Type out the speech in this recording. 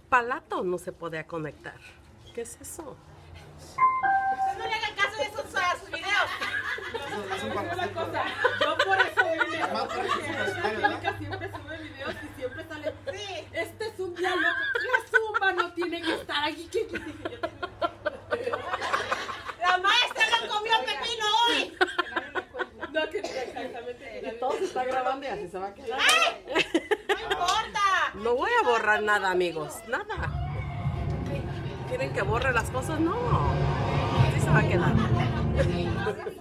palato no se podía conectar. ¿Qué es eso? No le hagan caso de esos sus videos. Yo por eso vine. Angélica siempre sube videos y siempre sale. Sí. Este es un día loco. La zumba no tiene que estar aquí. La maestra no comió pepino hoy. No, que exactamente. Y todo se está grabando y así se va a quedar. No importa. No voy a borrar nada, amigos. Nada. ¿Quieren que borre las cosas? No. Así se va a quedar.